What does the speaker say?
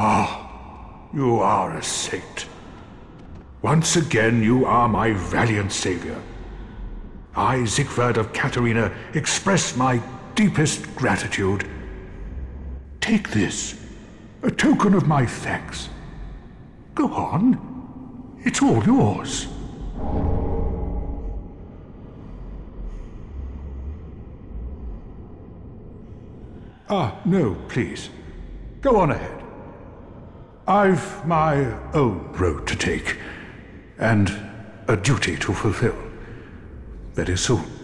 You are a saint. Once again, you are my valiant savior. I, Siegward of Katarina, express my deepest gratitude. Take this, a token of my thanks. Go on. It's all yours. No, please. Go on ahead. I've my own road to take, and a duty to fulfill. Very soon.